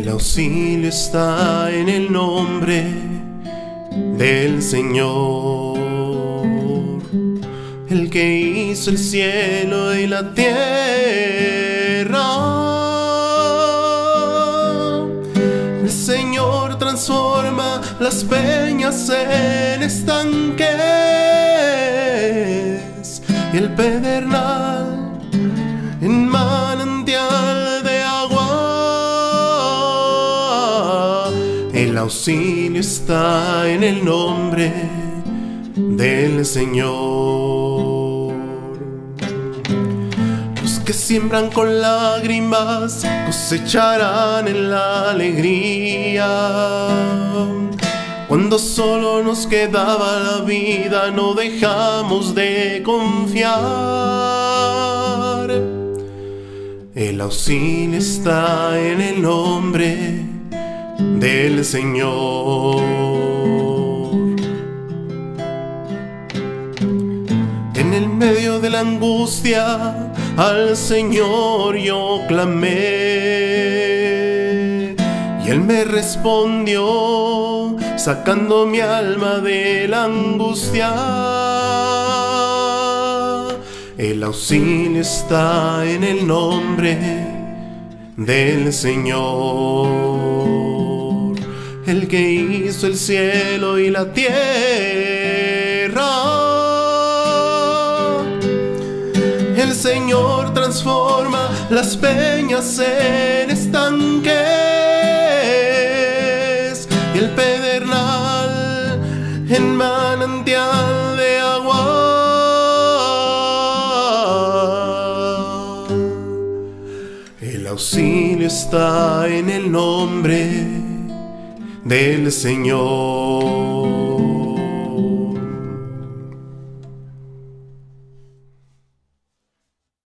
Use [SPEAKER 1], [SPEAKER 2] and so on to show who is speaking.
[SPEAKER 1] El auxilio está en el nombre del Señor, el que hizo el cielo y la tierra. El Señor transforma las peñas en estanques y el pedernal en manantial de agua. El auxilio está en el nombre del Señor. Los que siembran con lágrimas cosecharán en la alegría. Cuando solo nos quedaba la vida, no dejamos de confiar. El auxilio está en el nombre del Señor. En el medio de la angustia al Señor yo clamé, y Él me respondió, sacando mi alma de la angustia. El auxilio está en el nombre del Señor, el que hizo el cielo y la tierra. El Señor transforma las peñas en estanques y el pedernal en manantial de agua. El auxilio está en el nombre del Señor.